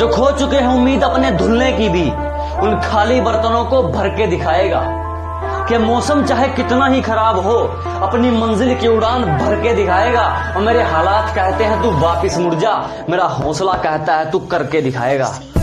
जो खो चुके हैं उम्मीद अपने धुलने की भी, उन खाली बर्तनों को भर के दिखाएगा कि मौसम चाहे कितना ही खराब हो, अपनी मंजिल की उड़ान भर के दिखाएगा। और मेरे हालात कहते हैं तू वापिस मुड़ जा, मेरा हौसला कहता है तू करके दिखाएगा।